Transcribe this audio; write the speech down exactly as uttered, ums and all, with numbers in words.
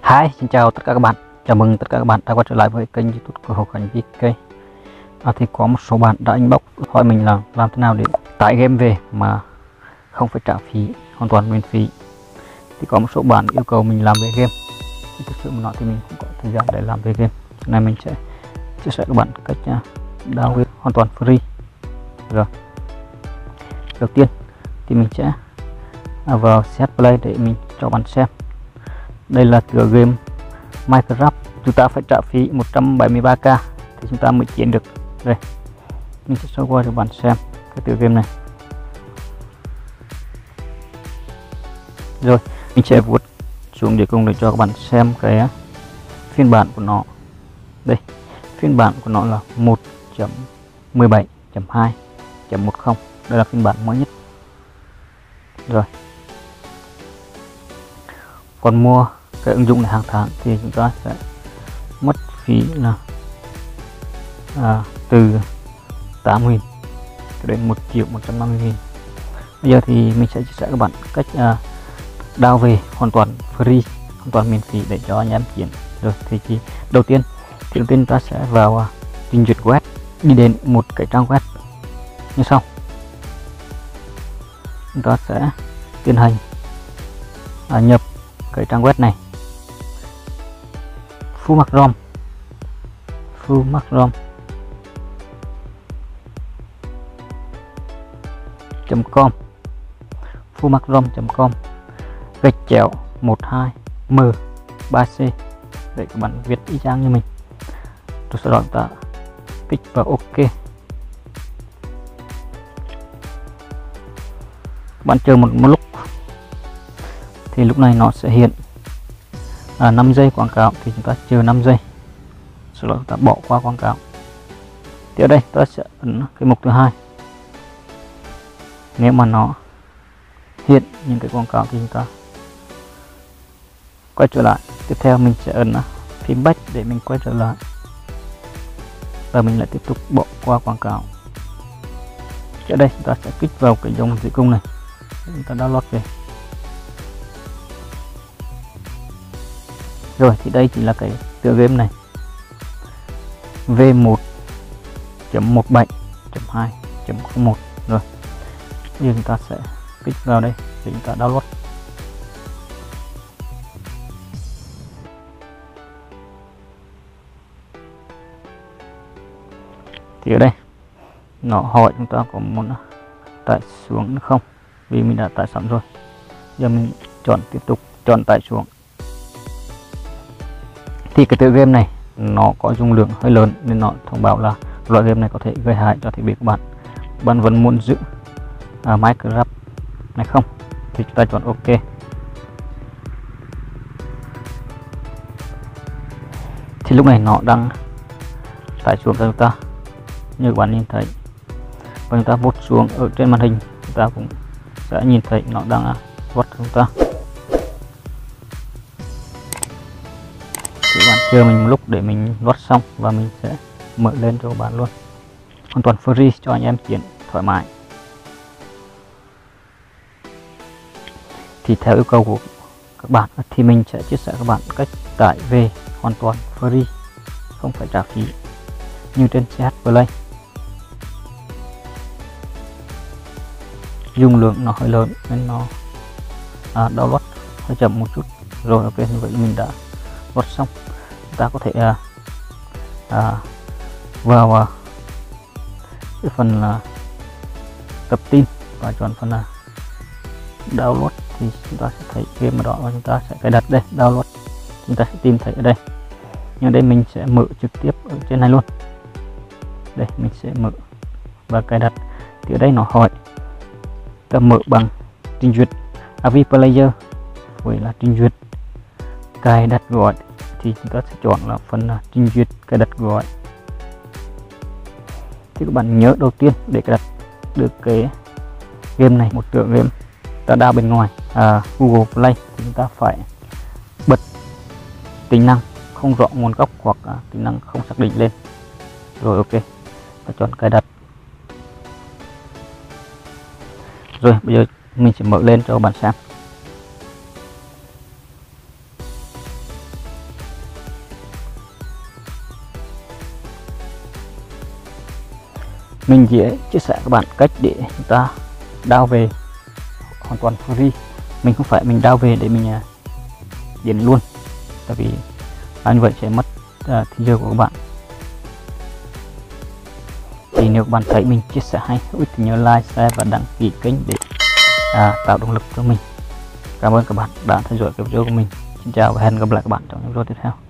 Hi, xin chào tất cả các bạn. Chào mừng tất cả các bạn đã quay trở lại với kênh YouTube của Hồ Khánh vê ca. À, thì có một số bạn đã inbox hỏi mình là làm thế nào để tải game về mà không phải trả phí, hoàn toàn miễn phí. Thì có một số bạn yêu cầu mình làm về game. Thì thực sự mà nói thì mình không có thời gian để làm về game. Hôm nay mình sẽ chia sẻ các bạn cách download hoàn toàn free. Rồi. Đầu tiên thì mình sẽ vào set play để mình cho bạn xem. Đây là tựa game Minecraft, chúng ta phải trả phí một trăm bảy mươi ba k thì chúng ta mới chiến được. Đây, mình sẽ show qua cho bạn xem cái tựa game này. Rồi, mình sẽ vuốt xuống để cùng để cho các bạn xem cái phiên bản của nó. Đây, phiên bản của nó là một chấm mười bảy chấm hai chấm mười. Đây là phiên bản mới nhất. Rồi, còn mua cái ứng dụng này hàng tháng thì chúng ta sẽ mất phí là à, từ tám nghìn đến một triệu một trăm năm mươi nghìn. Bây giờ thì mình sẽ chia sẻ các bạn cách à, download về hoàn toàn free, hoàn toàn miễn phí để cho anh em chiến. Rồi thì chỉ đầu tiên thì đầu tiên ta sẽ vào à, trình duyệt web, đi đến một cái trang web như sau. Chúng ta sẽ tiến hành à, nhập cái trang web này, fullmacrom fullmacrom chấm com fullmacrom chấm com gạch chéo một hai m ba c để các bạn viết y chang như mình. Rồi sau đó chúng ta kích vào OK. Bạn chờ một, một lúc thì lúc này nó sẽ hiện à, năm giây quảng cáo, thì chúng ta chờ năm giây, sau đó chúng ta bỏ qua quảng cáo. Thì ở đây ta sẽ ấn cái mục thứ hai. Nếu mà nó hiện những cái quảng cáo thì chúng ta quay trở lại. Tiếp theo mình sẽ ấn phím back để mình quay trở lại, và mình lại tiếp tục bỏ qua quảng cáo. Ở đây chúng ta sẽ kích vào cái dòng chữ cung này, chúng ta download về. Rồi thì đây chỉ là cái tựa game này, v một chấm mười bảy chấm hai chấm không một. Rồi bây giờ chúng ta sẽ kích vào đây để chúng ta download. Thì ở đây nó hỏi chúng ta có muốn tải xuống không, vì mình đã tải sẵn rồi. Giờ mình chọn tiếp tục, chọn tải xuống. Thì cái tựa game này nó có dung lượng hơi lớn nên nó thông báo là loại game này có thể gây hại cho thiết bị của bạn. Bạn vẫn muốn giữ à, Minecraft này không thì chúng ta chọn OK. Thì lúc này nó đang tải xuống cho chúng ta như các bạn nhìn thấy, và chúng ta vuốt xuống ở trên màn hình chúng ta cũng sẽ nhìn thấy nó đang vuốt chúng ta. Thì bạn chờ mình một lúc để mình load xong và mình sẽ mở lên cho các bạn luôn, hoàn toàn free cho anh em chiến thoải mái. Thì theo yêu cầu của các bạn thì mình sẽ chia sẻ các bạn cách tải về hoàn toàn free, không phải trả phí như trên xê hát Play. Dung lượng nó hơi lớn nên nó à, download hơi chậm một chút. Rồi ok, như vậy mình đã load xong. Chúng ta có thể à, à, vào à, cái phần là tập tin và chọn phần là download, thì chúng ta sẽ thấy game ở đó và chúng ta sẽ cài đặt đây. Download chúng ta sẽ tìm thấy ở đây, nhưng đây mình sẽ mở trực tiếp ở trên này luôn. Đây mình sẽ mở và cài đặt. Thì ở đây nó hỏi ta mở bằng trình duyệt a vê Player với là trình duyệt cài đặt gọi, thì chúng ta sẽ chọn là phần là trình duyệt cài đặt gọi. Thì các bạn nhớ đầu tiên để cài đặt được cái game này, một tựa game ta đa bên ngoài à, Google Play, thì chúng ta phải bật tính năng không rõ nguồn gốc hoặc à, tính năng không xác định lên. Rồi ok, ta chọn cài đặt. Rồi bây giờ mình sẽ mở lên cho các bạn xem. mình chỉ chia sẻ các bạn cách để chúng ta đao về hoàn toàn free. Mình không phải mình đao về để mình diễn luôn, tại vì như vậy sẽ mất uh, thời giờ của các bạn. Thì nếu các bạn thấy mình chia sẻ hay hữu ích thì nhớ like, share và đăng ký kênh để à, tạo động lực cho mình. Cảm ơn các bạn đã theo dõi cái video của mình. Xin chào và hẹn gặp lại các bạn trong video tiếp theo.